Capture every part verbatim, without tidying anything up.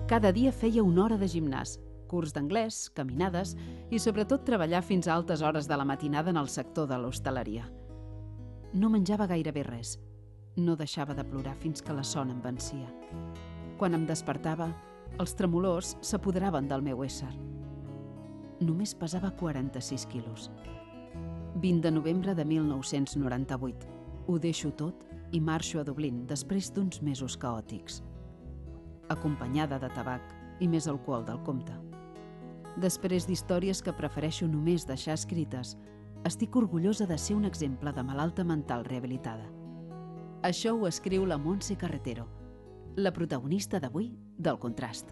Cada dia feia una hora de gimnàs, curs d'anglès, caminades i sobretot treballar fins a altes hores de la matinada en el sector de l'hostaleria. No menjava gairebé res. No deixava de plorar fins que la son em vencia. Quan em despertava, els tremolors s'apoderaven del meu ésser. Només pesava quaranta-sis quilos. vint de novembre de mil nou-cents noranta-vuit. Ho deixo tot i marxo a Dublín després d'uns mesos caòtics. Acompanyada de tabac i més alcohol del compte. Després d'històries que prefereixo només deixar escrites, estic orgullosa de ser un exemple de malalta mental rehabilitada. Això ho escriu la Montse Carretero, la protagonista d'avui del Contrast.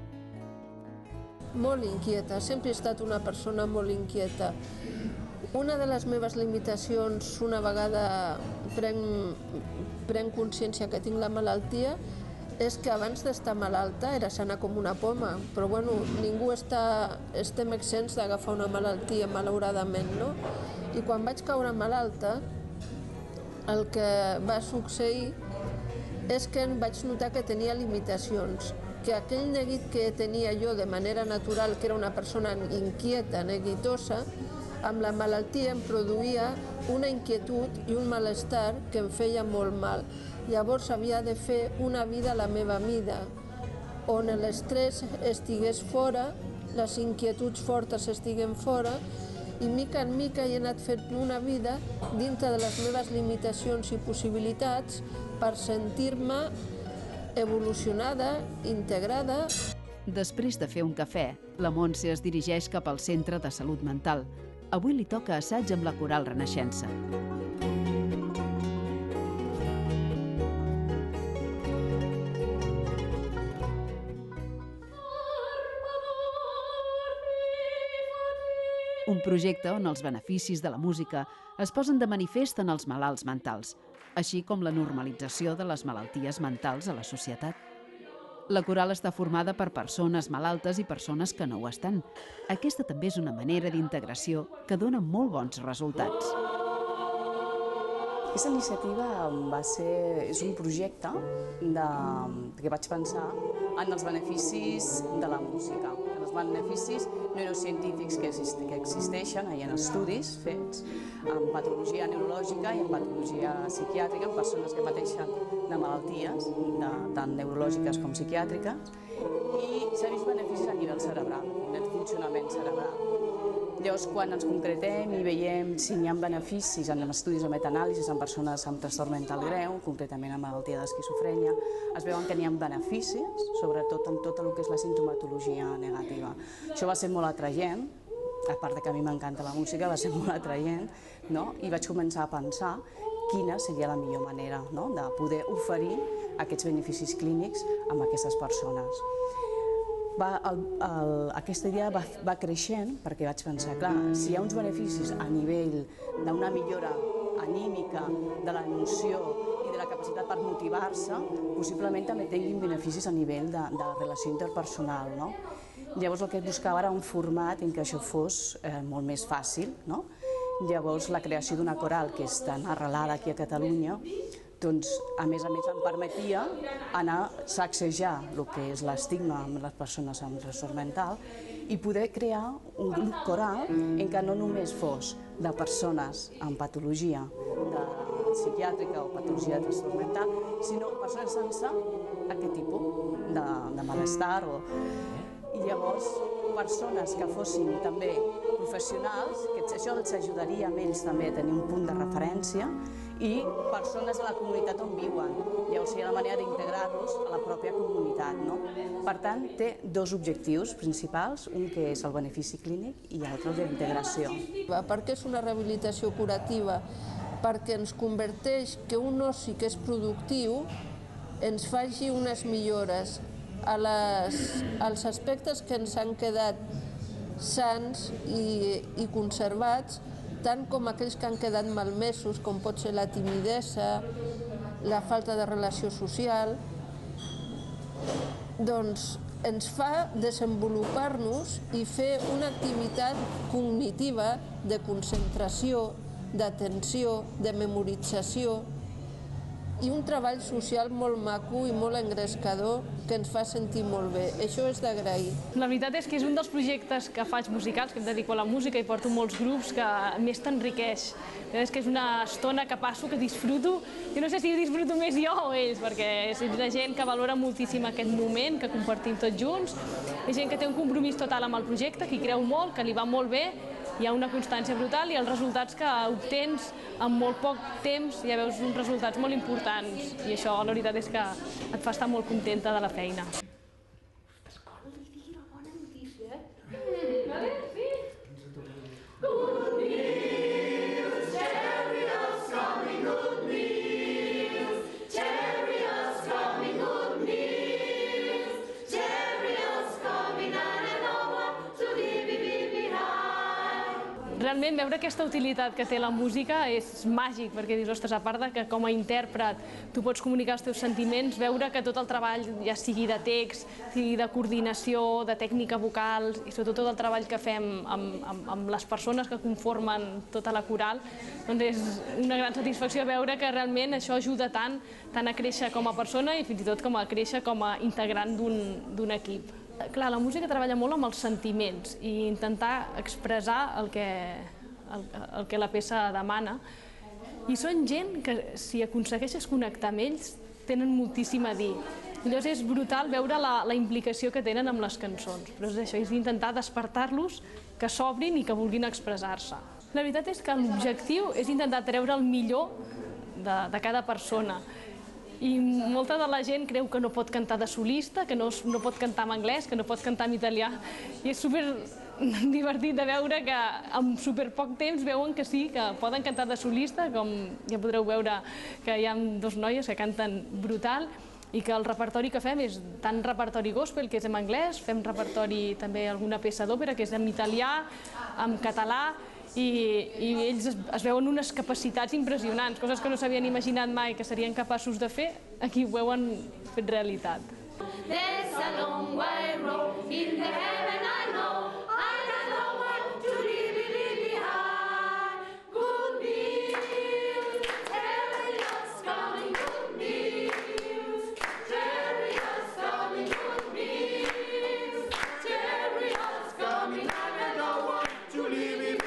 Molt inquieta, sempre he estat una persona molt inquieta. Una de les meves limitacions, una vegada prenc, prenc consciència que tinc la malaltia, és que abans d'estar malalta era sana com una poma, però bueno, ningú està, estem exempts d'agafar una malaltia, malauradament, no? I quan vaig caure malalta, el que va succeir és que vaig notar que tenia limitacions, que aquell neguit que tenia jo de manera natural, que era una persona inquieta, neguitosa, amb la malaltia em produïa una inquietud i un malestar que em feia molt mal. Llavors havia de fer una vida a la meva mida, on l'estrès estigués fora, les inquietuds fortes estiguen fora, i mica en mica he anat fent una vida dintre de les meves limitacions i possibilitats per sentir-me evolucionada, integrada. Després de fer un cafè, la Montse es dirigeix cap al Centre de Salut Mental. Avui li toca assaig amb la Coral Renaixença. Un projecte on els beneficis de la música es posen de manifest en els malalts mentals, així com la normalització de les malalties mentals a la societat. La coral està formada per persones malaltes i persones que no ho estan. Aquesta també és una manera d'integració que dona molt bons resultats. Aquesta iniciativa va ser, és un projecte de, que vaig pensar en els beneficis de la música, en els beneficis neurocientífics que, exist, que existeixen, hi ha estudis fets en patologia neurològica i en patologia psiquiàtrica, en persones que pateixen de malalties, de, tant neurològiques com psiquiàtriques, i s'ha vist beneficis a nivell cerebral, del funcionament cerebral. Llavors, quan ens concretem i veiem si hi ha beneficis en estudis de metanàlisis en persones amb trastorn mental greu, concretament amb malaltia d'esquizofrènia, es veuen que n'hi ha beneficis, sobretot en tot el que és la sintomatologia negativa. Això va ser molt atraient, a part que a mi m'encanta la música, va ser molt atraient, no? I vaig començar a pensar quina seria la millor manera, no? De poder oferir aquests beneficis clínics a aquestes persones. Va, el, el, aquesta idea va, va creixent perquè vaig pensar, clar, si hi ha uns beneficis a nivell d'una millora anímica, de l'emoció i de la capacitat per motivar-se, possiblement també tinguin beneficis a nivell de, de relació interpersonal, no? Llavors el que buscava era un format en què això fos eh, molt més fàcil, no? Llavors la creació d'una coral que és tan arrelada aquí a Catalunya, doncs, a més a més, em permetia anar a sacsejar el que és l'estigma amb les persones amb trastorn mental i poder crear un grup coral en què no només fos de persones amb patologia psiquiàtrica o patologia de trastorn mental, sinó persones sense aquest tipus de, de malestar. O... I llavors, persones que fossin també professionals, que això els ajudaria a ells també a tenir un punt de referència, i persones de la comunitat on viuen. Llavors hi ha la manera d'integrar-los a la pròpia comunitat, no? Per tant, té dos objectius principals, un que és el benefici clínic i l'altre el d'integració. Per què és una rehabilitació curativa? Perquè ens converteix que un oci que és productiu ens faci unes millores a les, als aspectes que ens han quedat sans i, i conservats, tant com aquells que han quedat malmesos, com pot ser la timidesa, la falta de relació social, doncs ens fa desenvolupar-nos i fer una activitat cognitiva de concentració, d'atenció, de memorització, i un treball social molt maco i molt engrescador que ens fa sentir molt bé. Això és d'agrair. La veritat és que és un dels projectes que faig musicals, que em dedico a la música i porto molts grups, que més t'enriqueix. És que és una estona que passo, que disfruto. Jo no sé si disfruto més jo o ells, perquè és la gent que valora moltíssim aquest moment que compartim tots junts. És gent que té un compromís total amb el projecte, que hi creu molt, que li va molt bé, hi ha una constància brutal i els resultats que obtens en molt poc temps ja veus uns resultats molt importants i això la veritat és que et fa estar molt contenta de la feina. Realment, veure aquesta utilitat que té la música és màgic, perquè dius, ostres, a part de que com a intèrpret tu pots comunicar els teus sentiments, veure que tot el treball, ja sigui de text, sigui de coordinació, de tècnica vocal, i sobretot tot el treball que fem amb, amb, amb les persones que conformen tota la coral, doncs és una gran satisfacció veure que realment això ajuda tant, tant a créixer com a persona i fins i tot com a créixer com a integrant d'un equip. Clar, la música treballa molt amb els sentiments i intentar expressar el que, el, el que la peça demana. I són gent que, si aconsegueixes connectar amb ells, tenen moltíssim a dir. Llavors és brutal veure la, la implicació que tenen amb les cançons, però és això, és intentar despertar-los, que s'obrin i que vulguin expressar-se. La veritat és que l'objectiu és intentar treure el millor de, de cada persona. I molta de la gent creu que no pot cantar de solista, que no, no pot cantar en anglès, que no pot cantar en italià. I és super divertit de veure que en super poc temps veuen que sí, que poden cantar de solista, com ja podreu veure que hi ha dos noies que canten brutal, i que el repertori que fem és tant repertori gospel, que és en anglès, fem repertori també alguna peça d'òpera, que és en italià, en català, i, i ells es, es veuen unes capacitats impressionants, coses que no s'havien imaginat mai que serien capaços de fer, aquí ho veuen fet realitat. There's a long white road in the heaven I know, I don't know what to leave behind. Good news, chariots coming, good news, chariots coming, good news, chariots coming, I don't know what to leave behind.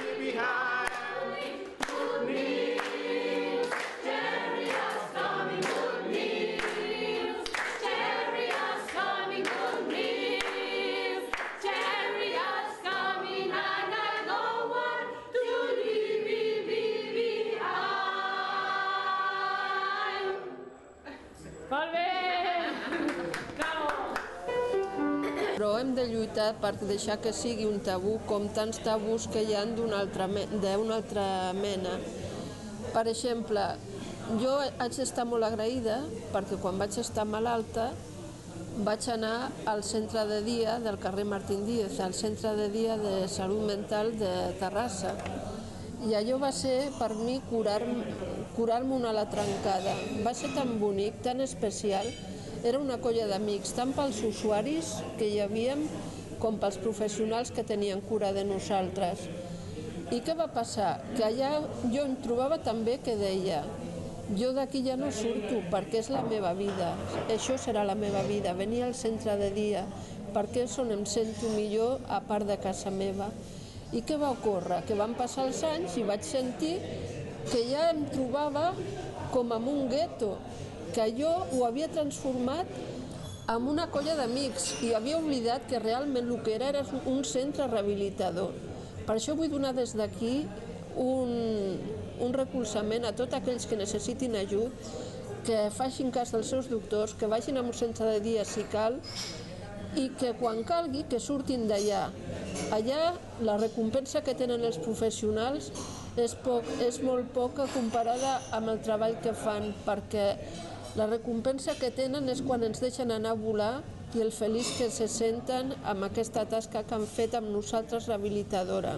Però hem de lluitar per deixar que sigui un tabú com tants tabús que hi ha d'una altra, altra mena. Per exemple, jo haig d'estar molt agraïda perquè quan vaig estar malalta vaig anar al centre de dia del carrer Martín Díez, al centre de dia de salut mental de Terrassa. I allò va ser per mi curar-me curar-me una ala trencada. Va ser tan bonic, tan especial. Era una colla d'amics, tant pels usuaris que hi havíem com pels professionals que tenien cura de nosaltres. I què va passar? Que allà jo em trobava també que deia jo d'aquí ja no surto perquè és la meva vida, això serà la meva vida, venir al centre de dia, perquè és on em sento millor a part de casa meva. I què va ocórrer? Que van passar els anys i vaig sentir que ja em trobava com en un gueto, que jo ho havia transformat en una colla d'amics i havia oblidat que realment el que era era un centre rehabilitador. Per això vull donar des d'aquí un, un recolzament a tots aquells que necessitin ajut, que facin cas dels seus doctors, que vagin a un centre de dia si cal i que quan calgui que surtin d'allà. Allà la recompensa que tenen els professionals és, poc, és molt poca comparada amb el treball que fan, perquè la recompensa que tenen és quan ens deixen anar a volar i el feliç que se senten amb aquesta tasca que han fet amb nosaltres rehabilitadora.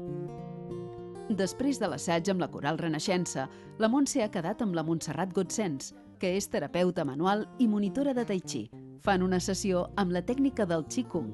Després de l'assaig amb la Coral Renaixença, la Montse ha quedat amb la Montserrat Gotsens, que és terapeuta manual i monitora de Tai Chi. Fan una sessió amb la tècnica del Qigong.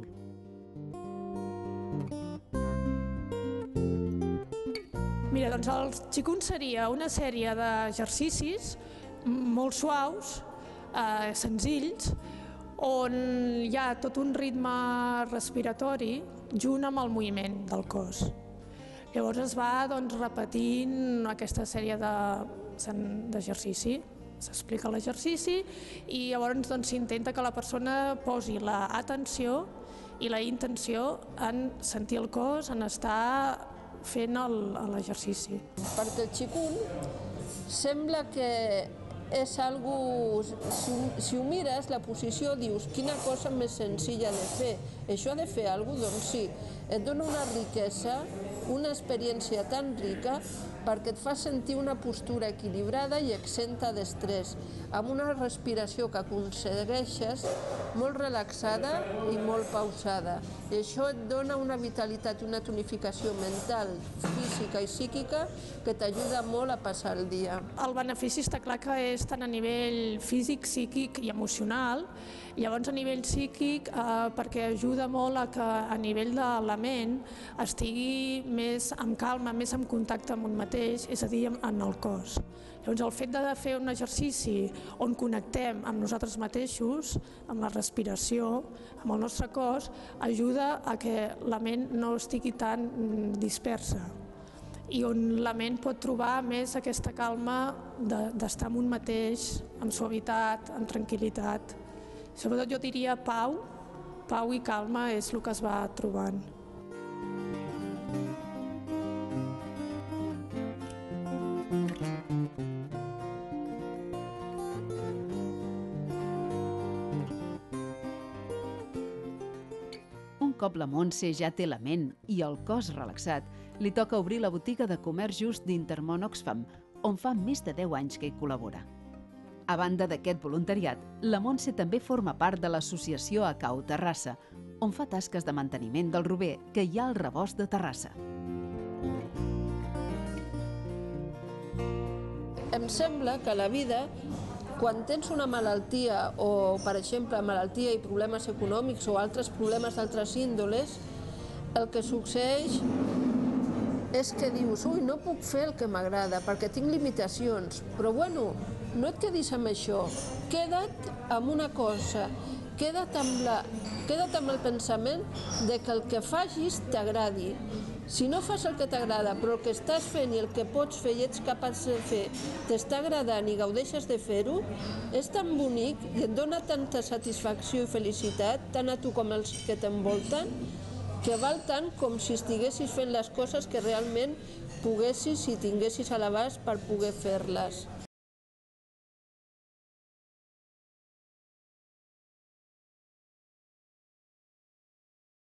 Mira, doncs el Qigong seria una sèrie d'exercicis molt suaus, eh, senzills, on hi ha tot un ritme respiratori junt amb el moviment del cos. Llavors es va doncs, repetint aquesta sèrie d'exercici. S'explica l'exercici i llavors s'intenta que la persona posi l'atenció i la intenció en sentir el cos, en estar fent l'exercici. Perquè el Qigong sembla que és algo, si ho mires, la posició, dius, quina cosa més senzilla de fer. Això ha de fer alguna cosa? Doncs sí, et dona una riquesa, una experiència tan rica perquè et fa sentir una postura equilibrada i exenta d'estrès, amb una respiració que aconsegueixes molt relaxada i molt pausada. I això et dona una vitalitat i una tonificació mental, física i psíquica que t'ajuda molt a passar el dia. El benefici està clar que és tant a nivell físic, psíquic i emocional. Llavors a nivell psíquic eh, perquè ajuda molt a que a nivell de la ment estigui més amb calma, més en contacte amb un mateix, és a dir, en el cos. Llavors el fet de fer un exercici on connectem amb nosaltres mateixos, amb la respiració, amb el nostre cos, ajuda a que la ment no estigui tan dispersa i on la ment pot trobar més aquesta calma d'estar amb un mateix, amb suavitat, amb tranquil·litat. Sobretot jo diria pau, pau i calma és el que es va trobant. Un cop la Montse ja té la ment i el cos relaxat, li toca obrir la botiga de comerç just d'Intermón Oxfam, on fa més de deu anys que hi col·labora. A banda d'aquest voluntariat, la Montse també forma part de l'associació Acau Terrassa, on fa tasques de manteniment del rober que hi ha al rebost de Terrassa. Em sembla que la vida, quan tens una malaltia o, per exemple, malaltia i problemes econòmics o altres problemes d'altres índoles, el que succeeix és que dius, ui, no puc fer el que m'agrada perquè tinc limitacions, però bueno, no et quedis amb això, queda't amb una cosa, queda't amb, la, queda't amb el pensament de que el que facis t'agradi. Si no fas el que t'agrada, però el que estàs fent i el que pots fer i ets capaç de fer t'està agradant i gaudeixes de fer-ho, és tan bonic i et dona tanta satisfacció i felicitat, tant a tu com als que t'envolten, que val tant com si estiguessis fent les coses que realment poguessis i tinguessis a l'abast per poder fer-les.